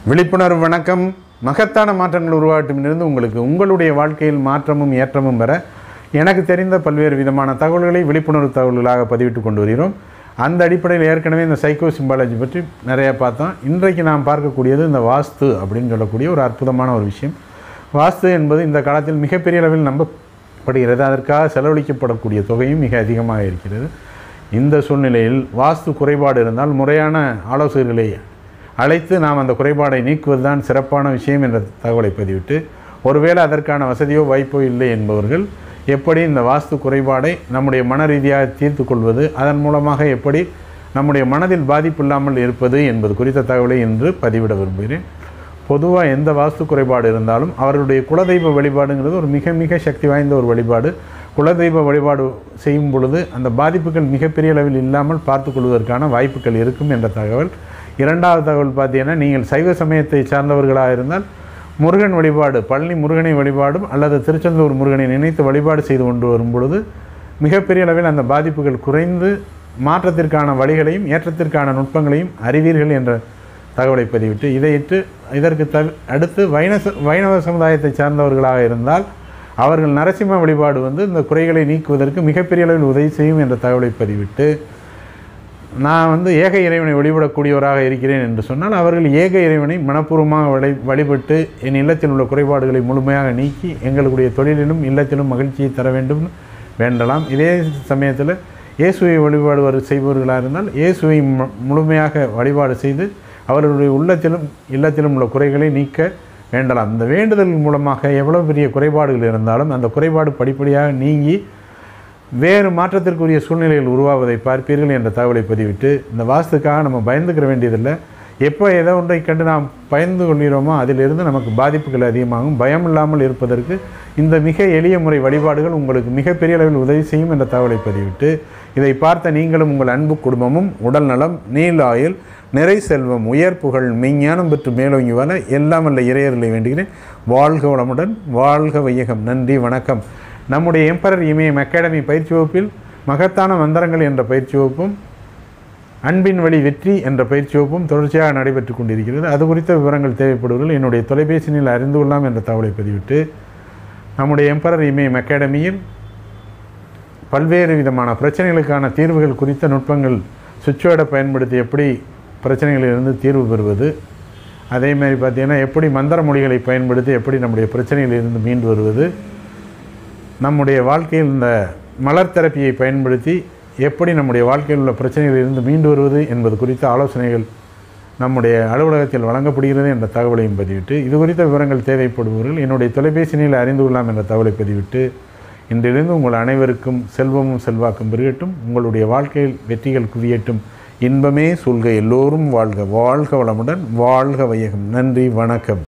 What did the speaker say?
விழிப்புணர்வு வணக்கம். மகத்தான மாற்றங்கள் உருவாகட்டுமிருந்து உங்களுக்கு உங்களுடைய வாழ்க்கையில் மாற்றமும் ஏற்றமும் பெற எனக்கு தெரிந்த பல்வேறு விதமான தகவல்களை விழிப்புணர்வு தகவல்களாக பதிவிட்டு கொண்டு வருகிறோம். அந்த அடிப்படையில் ஏற்கனவே இந்த சைக்கோ சிம்பாலஜி பற்றி நிறையா பார்த்தோம். இன்றைக்கு நாம் பார்க்கக்கூடியது இந்த வாஸ்து அப்படின்னு சொல்லக்கூடிய ஒரு அற்புதமான ஒரு விஷயம். வாஸ்து என்பது இந்த காலத்தில் மிகப்பெரிய அளவில் நம்பப்படுகிறது. அதற்காக செலவழிக்கப்படக்கூடிய தொகையும் மிக அதிகமாக இருக்கிறது. இந்த சூழ்நிலையில் வாஸ்து குறைபாடு இருந்தால் முறையான ஆலோசகர்களை அழைத்து நாம் அந்த குறைபாடை நீக்குவதுதான் சிறப்பான விஷயம் என்ற தகவலை பதிவிட்டு, ஒருவேளை அதற்கான வசதியோ வாய்ப்போ இல்லை என்பவர்கள் எப்படி இந்த வாஸ்து குறைபாடை நம்முடைய மன ரீதியாக தீர்த்து கொள்வது, அதன் மூலமாக எப்படி நம்முடைய மனதில் பாதிப்பு இல்லாமல் இருப்பது என்பது குறித்த தகவலை இன்று பதிவிட விரும்புகிறேன். பொதுவாக எந்த வாஸ்து குறைபாடு இருந்தாலும் அவர்களுடைய குலதெய்வ வழிபாடுங்கிறது ஒரு மிக மிக சக்தி வாய்ந்த ஒரு வழிபாடு. குலதெய்வ வழிபாடு செய்யும் பொழுது அந்த பாதிப்புகள் மிகப்பெரிய அளவில் இல்லாமல் பார்த்து கொள்வதற்கான வாய்ப்புகள் இருக்கும் என்ற தகவல். இரண்டாவது தகவல் பார்த்தீங்கன்னா, நீங்கள் சைவ சமயத்தை சார்ந்தவர்களாக இருந்தால் முருகன் வழிபாடு, பழனி முருகனை வழிபாடும் அல்லது திருச்செந்தூர் முருகனை நினைத்து வழிபாடு செய்து கொண்டு வரும் பொழுது மிகப்பெரிய அளவில் அந்த பாதிப்புகள் குறைந்து மாற்றத்திற்கான வழிகளையும் ஏற்றத்திற்கான நுட்பங்களையும் அறிவீர்கள் என்ற தகவலை பதிவிட்டு, இதையிட்டு இதற்கு அடுத்து வைணவ சமுதாயத்தை சார்ந்தவர்களாக இருந்தால் அவர்கள் நரசிம்ம வழிபாடு இந்த குறைகளை நீக்குவதற்கு மிகப்பெரிய அளவில் உதவி செய்யும் என்ற தகவலை பதிவிட்டு, நான் ஏக இறைவனை வழிபடக்கூடியவராக இருக்கிறேன் என்று சொன்னால் அவர்கள் ஏக இறைவனை மனப்பூர்வமாக வழிபட்டு என் இல்லத்தில் உள்ள குறைபாடுகளை முழுமையாக நீக்கி எங்களுடைய தொழிலிலும் இல்லத்திலும் மகிழ்ச்சியை தர வேண்டும் வேண்டலாம். இதே சமயத்தில் இயேசுவை வழிபாடு செய்பவர்களாக இருந்தால் இயேசுவை முழுமையாக வழிபாடு செய்து அவர்களுடைய உள்ளத்திலும் இல்லத்திலும் உள்ள குறைகளை நீக்க வேண்டலாம். இந்த வேண்டுதல் மூலமாக எவ்வளவு பெரிய குறைபாடுகள் இருந்தாலும் அந்த குறைபாடு படிப்படியாக நீங்கி வேறு மாற்றத்திற்குரிய சூழ்நிலைகள் உருவாவதை பார்ப்பீர்கள் என்ற தகவலை பதிவிட்டு, இந்த வாஸ்துக்காக நம்ம பயந்துக்கிற வேண்டியதில்லை. எப்போ ஏதோ ஒன்றை கண்டு நாம் பயந்து கொள்கிறோமோ அதிலிருந்து நமக்கு பாதிப்புகள் அதிகமாகும். பயம் இல்லாமல் இருப்பதற்கு இந்த மிக எளிய முறை வழிபாடுகள் உங்களுக்கு மிகப்பெரிய அளவில் உதவி செய்யும் என்ற தகவலை பதிவிட்டு, இதை பார்த்த நீங்களும் உங்கள் அன்பு குடும்பமும் உடல் நலம், நீல ஆயுள், நிறை செல்வம், உயர் புகழ், மெஞ்ஞானம் பெற்று மேலோங்கி வர எல்லாம் வல்ல இறையர்களை வேண்டுகிறேன். வாழ்க வளமுடன், வாழ்க வையகம். நன்றி, வணக்கம். நம்முடைய எம்பரர் இமயம் அகாடமி பயிற்சி வகுப்பில் மகத்தான மந்திரங்கள் என்ற பயிற்சி வகுப்பும் அன்பின் வழி வெற்றி என்ற பயிற்சி வகுப்பும் தொடர்ச்சியாக நடைபெற்று கொண்டிருக்கிறது. அது குறித்த விவரங்கள் தேவைப்படுவர்கள் என்னுடைய தொலைபேசியில் அறிந்து கொள்ளலாம் என்ற தகவலை பதிவிட்டு, நம்முடைய எம்பரர் இமயம் அகாடமியில் பல்வேறு விதமான பிரச்சனைகளுக்கான தீர்வுகள் குறித்த நுட்பங்கள் சுவிட்ச்வேர்டை பயன்படுத்தி எப்படி பிரச்சனைகளிலிருந்து தீர்வு பெறுவது, அதேமாதிரி பார்த்திங்கன்னா எப்படி மந்திர மொழிகளை பயன்படுத்தி எப்படி நம்முடைய பிரச்சனைகளிலிருந்து மீண்டு வருவது, நம்முடைய வாழ்க்கையில் இந்த மலர் தெரப்பியை பயன்படுத்தி எப்படி நம்முடைய வாழ்க்கையில் உள்ள பிரச்சனைகளிலிருந்து மீண்டு வருவது என்பது குறித்த ஆலோசனைகள் நம்முடைய அலுவலகத்தில் வழங்கப்படுகிறது என்ற தகவலையும் பதிவிட்டு, இது குறித்த விவரங்கள் தேவைப்படுபவர்கள் என்னுடைய தொலைபேசியில் அறிந்து கொள்ளலாம் என்ற தகவலை பதிவிட்டு, இன்றிலிருந்து உங்கள் அனைவருக்கும் செல்வமும் செல்வாக்கும் பெருகட்டும், உங்களுடைய வாழ்க்கையில் வெற்றிகள் குவியட்டும், இன்பமே சூழ்க, எல்லோரும் வாழ்க. வாழ்க வளமுடன், வாழ்க வையகம். நன்றி, வணக்கம்.